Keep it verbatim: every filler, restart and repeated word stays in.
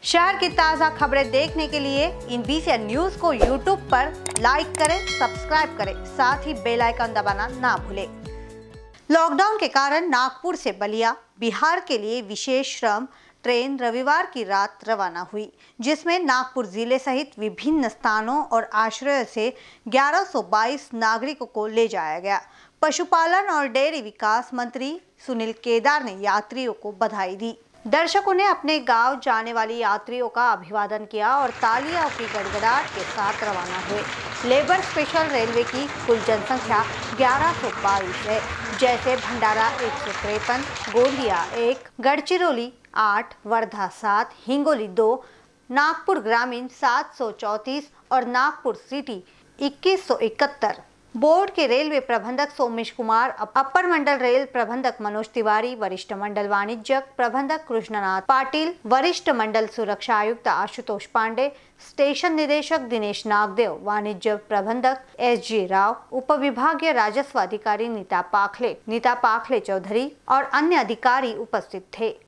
शहर की ताज़ा खबरें देखने के लिए इन बीसीएन न्यूज को यूट्यूब पर लाइक करें, सब्सक्राइब करें, साथ ही बेल आइकन दबाना ना भूलें। लॉकडाउन के कारण नागपुर से बलिया बिहार के लिए विशेष श्रम ट्रेन रविवार की रात रवाना हुई, जिसमें नागपुर जिले सहित विभिन्न स्थानों और आश्रयों से ग्यारह सौ बाईस नागरिकों को ले जाया गया। पशुपालन और डेयरी विकास मंत्री सुनील केदार ने यात्रियों को बधाई दी। दर्शकों ने अपने गांव जाने वाली यात्रियों का अभिवादन किया और तालियों की गड़गड़ाहट के साथ रवाना हुए। लेबर स्पेशल रेलवे की कुल जनसंख्या ग्यारह सौ बाईस है, जैसे भंडारा एक सौ तिरपन, गोंदिया एक, गढ़चिरौली आठ, वर्धा सात, हिंगोली दो, नागपुर ग्रामीण सात सौ चौंतीस और नागपुर सिटी इक्कीस सौ इकहत्तर। बोर्ड के रेलवे प्रबंधक सोमेश कुमार, अपर मंडल रेल प्रबंधक मनोज तिवारी, वरिष्ठ मंडल वाणिज्यक प्रबंधक कृष्णनाथ पाटिल, वरिष्ठ मंडल सुरक्षा आयुक्त आशुतोष पांडे, स्टेशन निदेशक दिनेश नागदेव, वाणिज्य प्रबंधक एस जी राव, उप विभागीय राजस्व अधिकारी नीता पाखले नीता पाखले चौधरी और अन्य अधिकारी उपस्थित थे।